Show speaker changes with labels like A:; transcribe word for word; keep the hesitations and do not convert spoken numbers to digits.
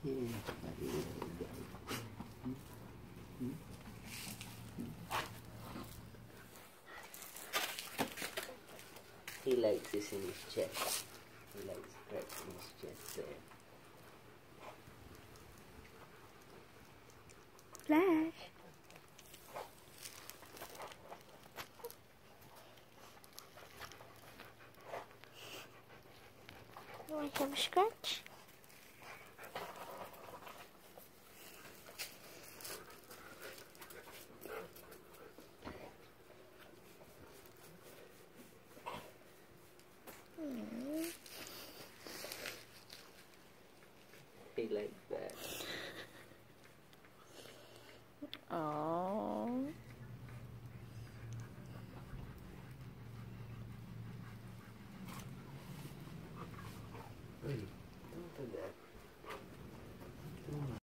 A: Yeah. He likes this in his chest. He likes scratching his chest there.
B: Flash. You want to have a scratch? Mm.
A: He likes that.
B: Oh.